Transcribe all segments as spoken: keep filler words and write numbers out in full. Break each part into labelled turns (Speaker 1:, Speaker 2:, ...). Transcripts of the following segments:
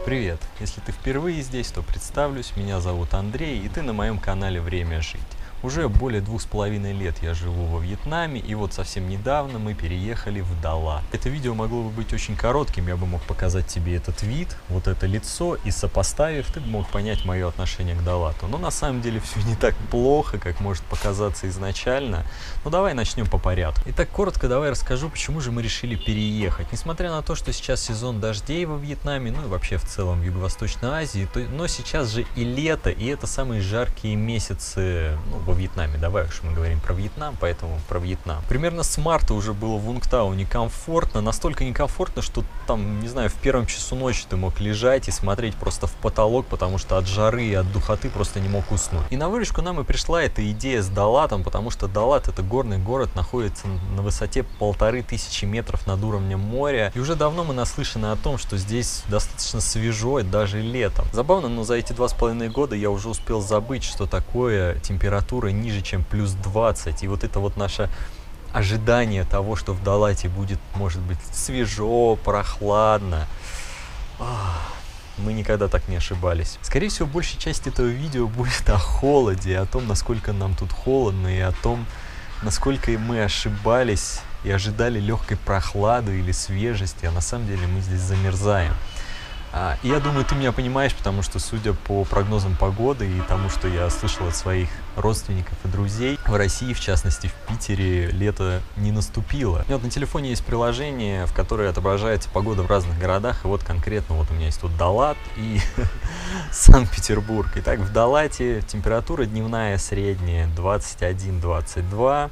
Speaker 1: Привет! Если ты впервые здесь, то представлюсь, меня зовут Андрей, и ты на моем канале «Время жить». Уже более двух с половиной лет я живу во Вьетнаме, и вот совсем недавно мы переехали в Далат. Это видео могло бы быть очень коротким, я бы мог показать тебе этот вид, вот это лицо, и сопоставив, ты бы мог понять мое отношение к Далату. Но на самом деле все не так плохо, как может показаться изначально. Ну давай начнем по порядку. Итак, коротко давай расскажу, почему же мы решили переехать. Несмотря на то, что сейчас сезон дождей во Вьетнаме, ну и вообще в целом в Юго-Восточной Азии, то, но сейчас же и лето, и это самые жаркие месяцы, ну, во Вьетнаме. Давай уж мы говорим про Вьетнам, поэтому про Вьетнам. Примерно с марта уже было в Вунгтау некомфортно, настолько некомфортно, что там, не знаю, в первом часу ночи ты мог лежать и смотреть просто в потолок, потому что от жары и от духоты просто не мог уснуть. И на выручку нам и пришла эта идея с Далатом, потому что Далат — это горный город, находится на высоте полторы тысячи метров над уровнем моря, и уже давно мы наслышаны о том, что здесь достаточно свежо, даже летом. Забавно, но за эти два с половиной года я уже успел забыть, что такое температура ниже, чем плюс двадцать. И вот это вот наше ожидание того, что в Далате будет, может быть, свежо, прохладно. Мы никогда так не ошибались. Скорее всего, большая часть этого видео будет о холоде, о том, насколько нам тут холодно, и о том, насколько мы ошибались и ожидали легкой прохлады или свежести, а на самом деле мы здесь замерзаем. А, и я думаю, ты меня понимаешь, потому что, судя по прогнозам погоды и тому, что я слышал от своих родственников и друзей, в России, в частности в Питере, лето не наступило. У меня вот на телефоне есть приложение, в которое отображается погода в разных городах, и вот конкретно вот у меня есть тут Далат и Санкт-Петербург. Итак, в Далате температура дневная средняя двадцать один — двадцать два,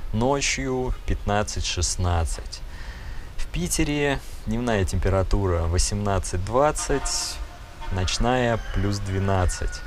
Speaker 1: ночью пятнадцать — шестнадцать. В Питере дневная температура восемнадцать — двадцать, ночная плюс двенадцать.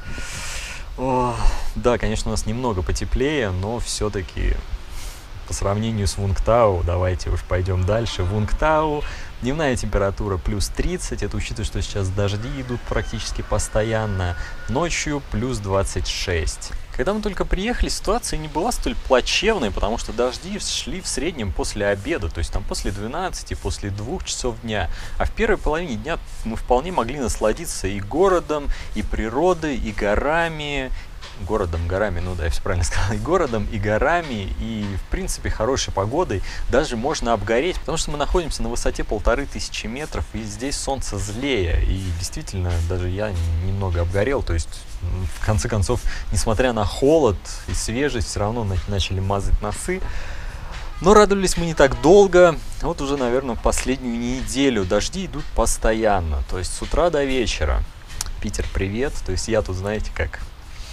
Speaker 1: О, да, конечно, у нас немного потеплее, но все-таки по сравнению с Вунгтау, давайте уж пойдем дальше. В Вунгтау дневная температура плюс тридцать, это учитывая, что сейчас дожди идут практически постоянно, ночью плюс двадцать шесть. Когда мы только приехали, ситуация не была столь плачевной, потому что дожди шли в среднем после обеда, то есть там после двенадцати, после двух часов дня. А в первой половине дня мы вполне могли насладиться и городом, и природой, и горами. Городом, горами, ну да, я все правильно сказал, и городом, и горами, и, в принципе, хорошей погодой. Даже можно обгореть, потому что мы находимся на высоте полторы тысячи метров, и здесь солнце злее, и действительно, даже я немного обгорел, то есть, в конце концов, несмотря на холод и свежесть, все равно начали мазать носы. Но радовались мы не так долго, вот уже, наверное, последнюю неделю дожди идут постоянно, то есть с утра до вечера. Питер, привет, то есть я тут, знаете, как...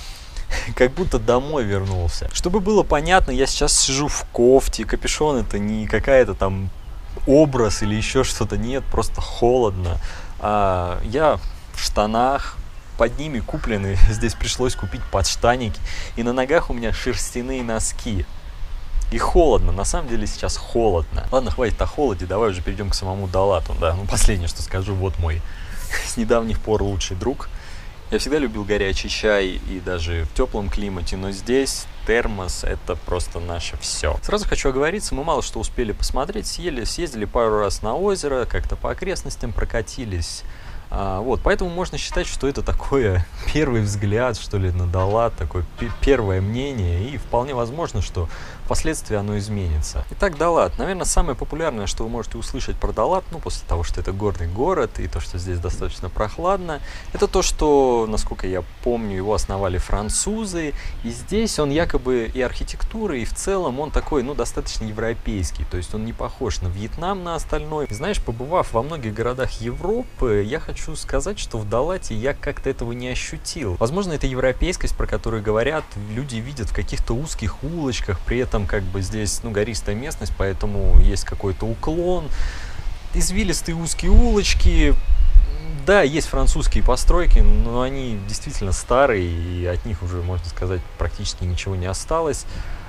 Speaker 1: как будто домой вернулся. Чтобы было понятно, я сейчас сижу в кофте, капюшон — это не какая-то там образ или еще что-то, нет, просто холодно. А я в штанах, под ними куплены, здесь пришлось купить подштанники, и на ногах у меня шерстяные носки. И холодно, на самом деле сейчас холодно. Ладно, хватит о холоде, давай уже перейдем к самому Далату. Да, ну последнее, что скажу, вот мой с недавних пор лучший друг. Я всегда любил горячий чай и даже в теплом климате, но здесь термос — это просто наше все. Сразу хочу оговориться, мы мало что успели посмотреть, съели, съездили пару раз на озеро, как-то по окрестностям прокатились. А, вот, поэтому можно считать, что это такое первый взгляд, что ли, на Далат, такое первое мнение, и вполне возможно, что впоследствии оно изменится. Итак, Далат. Наверное, самое популярное, что вы можете услышать про Далат, ну, после того, что это горный город, и то, что здесь достаточно прохладно, это то, что, насколько я помню, его основали французы, и здесь он якобы и архитектура, и в целом он такой, ну, достаточно европейский, то есть он не похож на Вьетнам, на остальной. И, знаешь, побывав во многих городах Европы, я хочу Хочу сказать, что в Далате я как-то этого не ощутил. Возможно, это европейскость, про которую говорят, люди видят в каких-то узких улочках, при этом как бы здесь, ну, гористая местность, поэтому есть какой-то уклон, извилистые узкие улочки. Да, есть французские постройки, но они действительно старые, и от них уже, можно сказать, практически ничего не осталось.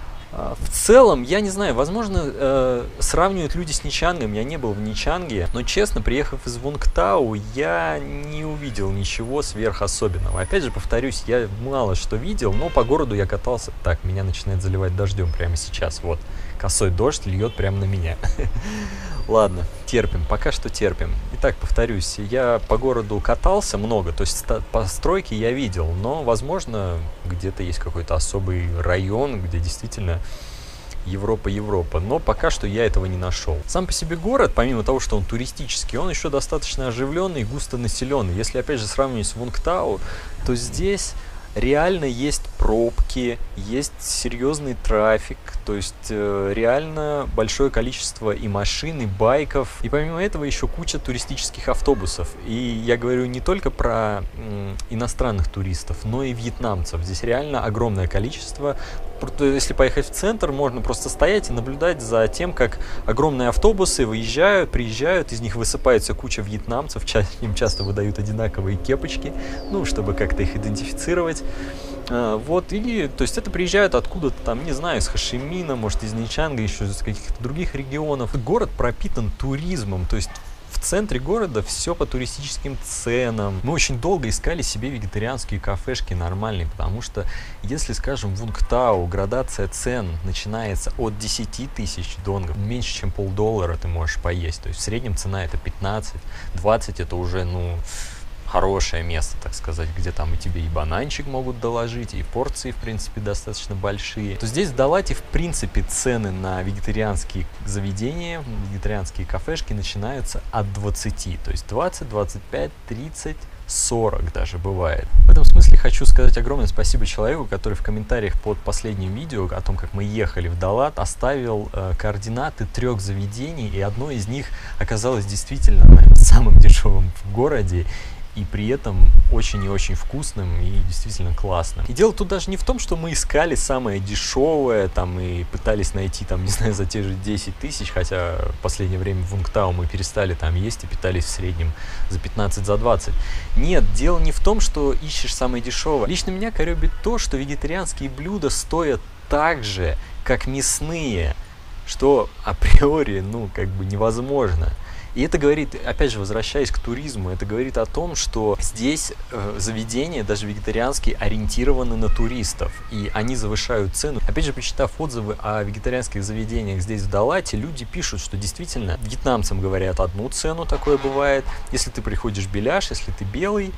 Speaker 1: В целом, я не знаю, возможно, э, сравнивают люди с Ничангом, я не был в Ничанге, но, честно, приехав из Вунгтау, я не увидел ничего сверхособенного. Опять же, повторюсь, я мало что видел, но по городу я катался. Так, меня начинает заливать дождем прямо сейчас, вот. косой дождь льет прямо на меня. Ладно, терпим, пока что терпим. Итак, повторюсь, я по городу катался много, то есть постройки я видел, но, возможно, где-то есть какой-то особый район, где действительно Европа-Европа, но пока что я этого не нашел. Сам по себе город, помимо того, что он туристический, он еще достаточно оживленный и густонаселенный. Если, опять же, сравнивать с Вунгтау, то здесь реально есть пробки, есть серьезный трафик, то есть э, реально большое количество и машин, и байков, и помимо этого еще куча туристических автобусов. И я говорю не только про м, иностранных туристов, но и вьетнамцев. Здесь реально огромное количество. Если поехать в центр, можно просто стоять и наблюдать за тем, как огромные автобусы выезжают, приезжают, из них высыпается куча вьетнамцев, им часто выдают одинаковые кепочки, ну, чтобы как-то их идентифицировать. Вот, или, то есть это приезжают откуда-то там, не знаю, из Хошимина, может, из Нинчанга, еще из каких-то других регионов. Город пропитан туризмом, то есть в центре города все по туристическим ценам. Мы очень долго искали себе вегетарианские кафешки нормальные, потому что, если, скажем, в Вунгтау градация цен начинается от десяти тысяч донгов, меньше, чем полдоллара ты можешь поесть. То есть в среднем цена это пятнадцать, двадцать это уже, ну, хорошее место, так сказать, где там и тебе и бананчик могут доложить, и порции, в принципе, достаточно большие. То здесь в Далате, в принципе, цены на вегетарианские заведения, вегетарианские кафешки начинаются от двадцати, то есть двадцать, двадцать пять, тридцать, сорок даже бывает. В этом смысле хочу сказать огромное спасибо человеку, который в комментариях под последним видео о том, как мы ехали в Далат, оставил э, координаты трех заведений, и одно из них оказалось действительно, наверное, самым дешевым в городе, и при этом очень и очень вкусным и действительно классным. И дело тут даже не в том, что мы искали самое дешевое, там, и пытались найти, там, не знаю, за те же десять тысяч, хотя в последнее время в Вунгтау мы перестали там есть и питались в среднем за пятнадцать, за двадцать. Нет, дело не в том, что ищешь самое дешевое. Лично меня корёбит то, что вегетарианские блюда стоят так же, как мясные, что априори, ну, как бы невозможно. И это говорит, опять же, возвращаясь к туризму, это говорит о том, что здесь э, заведения, даже вегетарианские, ориентированы на туристов, и они завышают цену. Опять же, почитав отзывы о вегетарианских заведениях здесь, в Далате, люди пишут, что действительно вьетнамцам говорят одну цену, такое бывает. Если ты приходишь беляш, если ты белый,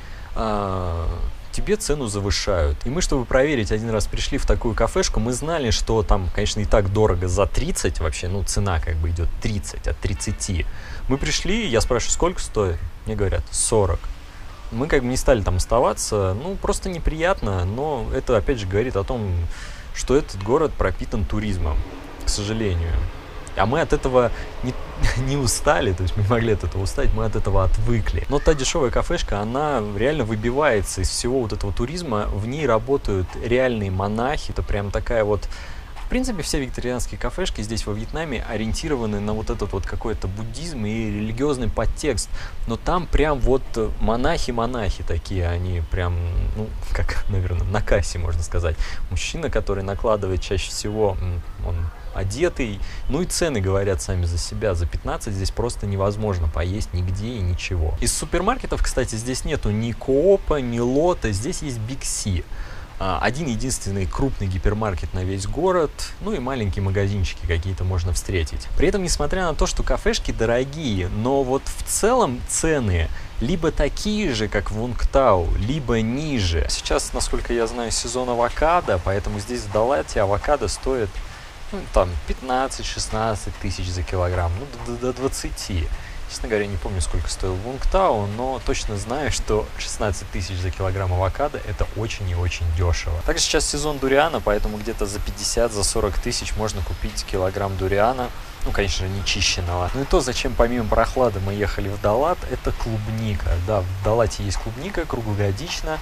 Speaker 1: э, тебе цену завышают. И мы, чтобы проверить, один раз пришли в такую кафешку, мы знали, что там, конечно, и так дорого за тридцать вообще, ну, цена как бы идет тридцать, от тридцати. Мы пришли, я спрашиваю, сколько стоит? Мне говорят, сорок. Мы как бы не стали там оставаться, ну, просто неприятно, но это, опять же, говорит о том, что этот город пропитан туризмом, к сожалению. А мы от этого не, не устали, то есть мы не могли от этого устать, мы от этого отвыкли. Но та дешевая кафешка, она реально выбивается из всего вот этого туризма. В ней работают реальные монахи, это прям такая вот... В принципе, все вегетарианские кафешки здесь во Вьетнаме ориентированы на вот этот вот какой-то буддизм и религиозный подтекст. Но там прям вот монахи-монахи такие, они прям, ну, как, наверное, на кассе, можно сказать. Мужчина, который накладывает чаще всего, он одетый, ну и цены говорят сами за себя. За пятнадцать здесь просто невозможно поесть нигде и ничего. Из супермаркетов, кстати, здесь нету ни Коопа, ни Лота, здесь есть Биг Си. Один единственный крупный гипермаркет на весь город, ну и маленькие магазинчики какие-то можно встретить. При этом, несмотря на то, что кафешки дорогие, но вот в целом цены либо такие же, как в Вунгтау, либо ниже. Сейчас, насколько я знаю, сезон авокадо, поэтому здесь в Далате авокадо стоит, ну, там пятнадцать-шестнадцать тысяч за килограмм, ну до, до двадцати. Честно говоря, не помню, сколько стоил Вунгтау, но точно знаю, что шестнадцать тысяч за килограмм авокадо это очень и очень дешево. Также сейчас сезон дуриана, поэтому где-то за пятьдесят, за сорок тысяч можно купить килограмм дуриана. Ну, конечно же, не чищенного. Ну и то, зачем помимо прохлады мы ехали в Далат, это клубника. Да, в Далате есть клубника круглогодично.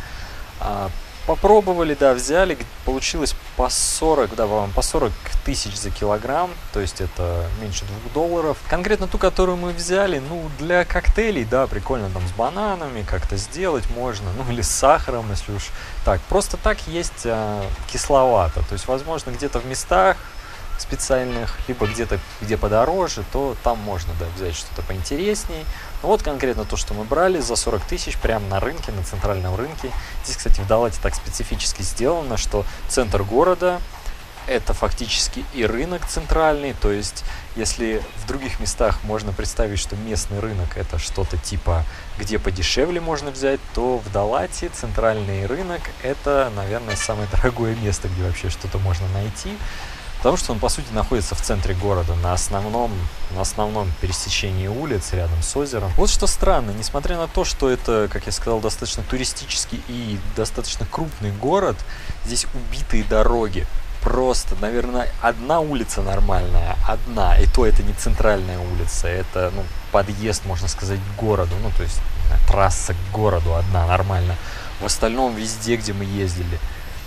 Speaker 1: Попробовали, да, взяли, получилось по сорок, да, по сорок тысяч за килограмм, то есть это меньше двух долларов. Конкретно ту, которую мы взяли, ну, для коктейлей, да, прикольно там с бананами как-то сделать можно, ну, или с сахаром, если уж так. Просто так есть а, кисловато, то есть, возможно, где-то в местах специальных, либо где-то, где подороже, то там можно, да, взять что-то поинтересней. Ну, вот конкретно то, что мы брали за сорок тысяч прямо на рынке, на центральном рынке. Здесь, кстати, в Далате так специфически сделано, что центр города, это фактически и рынок центральный, то есть если в других местах можно представить, что местный рынок это что-то типа, где подешевле можно взять, то в Далате центральный рынок это, наверное, самое дорогое место, где вообще что-то можно найти, потому что он, по сути, находится в центре города, на основном, на основном пересечении улиц, рядом с озером. Вот что странно, несмотря на то, что это, как я сказал, достаточно туристический и достаточно крупный город, здесь убитые дороги. Просто, наверное, одна улица нормальная, одна, и то это не центральная улица, это, ну, подъезд, можно сказать, к городу, ну, то есть трасса к городу одна нормально. В остальном везде, где мы ездили,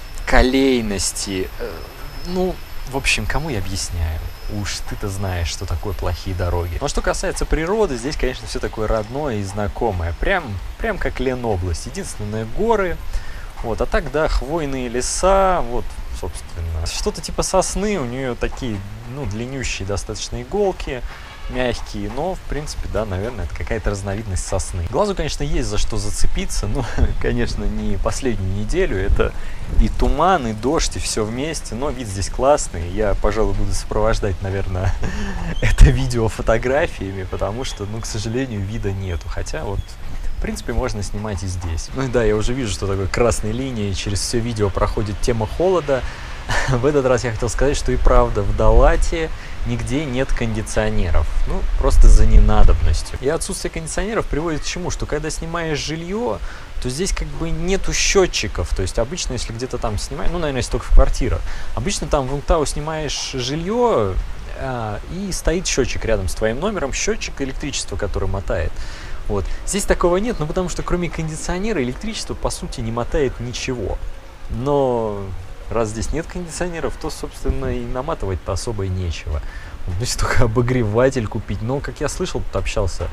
Speaker 1: колейности, э, ну, в общем, кому я объясняю? Уж ты-то знаешь, что такое плохие дороги. Но что касается природы, здесь, конечно, все такое родное и знакомое, прям, прям как Ленобласть, единственные горы, вот, а так, да, хвойные леса, вот, собственно, что-то типа сосны, у нее такие, ну, длиннющие достаточно иголки, мягкие, но, в принципе, да, наверное, это какая-то разновидность сосны. Глазу, конечно, есть за что зацепиться, но, конечно, не последнюю неделю, это и туман, и дождь, и все вместе, но вид здесь классный, я, пожалуй, буду сопровождать, наверное, это видео фотографиями, потому что, ну, к сожалению, вида нету, хотя вот... В принципе, можно снимать и здесь. Ну и да, я уже вижу, что такой красной линией через все видео проходит тема холода. В этот раз я хотел сказать, что и правда в Далате нигде нет кондиционеров. Ну, просто за ненадобностью. И отсутствие кондиционеров приводит к чему? Что когда снимаешь жилье, то здесь как бы нету счетчиков. То есть обычно, если где-то там снимаешь, ну, наверное, если только в квартирах, обычно там в Вунгтау снимаешь жилье, а, и стоит счетчик рядом с твоим номером, счетчик электричества, который мотает. Вот. Здесь такого нет, ну потому что кроме кондиционера электричество по сути не мотает ничего. Но раз здесь нет кондиционеров, то, собственно, и наматывать-то особо и нечего. Ну, если только обогреватель купить. Но, как я слышал, тут общался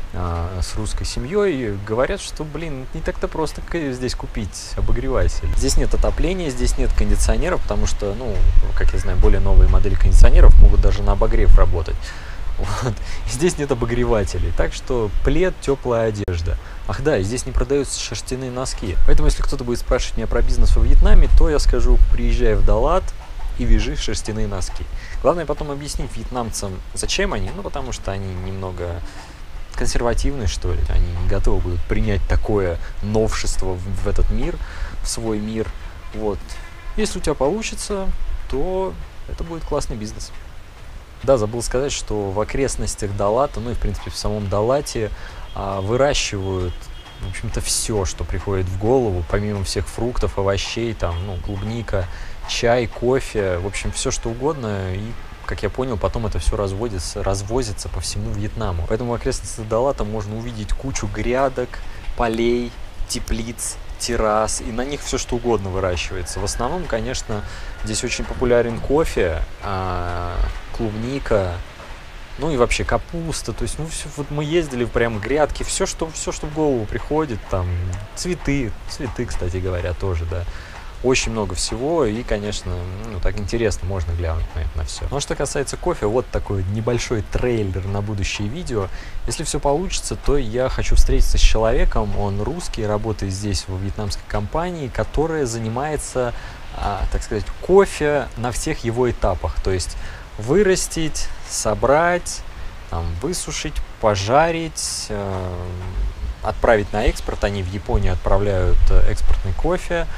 Speaker 1: а, с русской семьей, говорят, что, блин, не так-то просто здесь купить обогреватель. Здесь нет отопления, здесь нет кондиционеров, потому что, ну, как я знаю, более новые модели кондиционеров могут даже на обогрев работать. Вот. Здесь нет обогревателей, так что плед, теплая одежда. Ах да, здесь не продаются шерстяные носки. Поэтому, если кто-то будет спрашивать меня про бизнес во Вьетнаме, то я скажу: приезжай в Далат и вяжи шерстяные носки. Главное потом объяснить вьетнамцам, зачем они, ну потому что они немного консервативны, что ли. Они не готовы будут принять такое новшество в, в этот мир, в свой мир. Вот. Если у тебя получится, то это будет классный бизнес. Да, забыл сказать, что в окрестностях Далата, ну и в принципе в самом Далате а, выращивают, в общем-то, все, что приходит в голову, помимо всех фруктов, овощей, там, ну, клубника, чай, кофе, в общем, все что угодно. И, как я понял, потом это все разводится, развозится по всему Вьетнаму. Поэтому в окрестностях Далата можно увидеть кучу грядок, полей, теплиц, террас, и на них все что угодно выращивается. В основном, конечно, здесь очень популярен кофе, а, клубника, ну и вообще капуста. То есть, ну, все, вот мы ездили прям грядки, все что, все, что в голову приходит, там, цветы, цветы, кстати говоря, тоже, да. Очень много всего, и, конечно, ну, так интересно, можно глянуть на это, на все. Но что касается кофе, вот такой небольшой трейлер на будущее видео. Если все получится, то я хочу встретиться с человеком, он русский, работает здесь, во вьетнамской компании, которая занимается, а, так сказать, кофе на всех его этапах. То есть вырастить, собрать, там, высушить, пожарить, э, отправить на экспорт. Они в Японию отправляют экспортный кофе.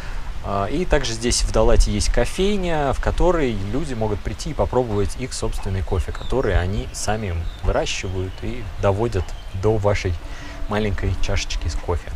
Speaker 1: И также здесь в Далате есть кофейня, в которой люди могут прийти и попробовать их собственный кофе, который они сами выращивают и доводят до вашей маленькой чашечки с кофе.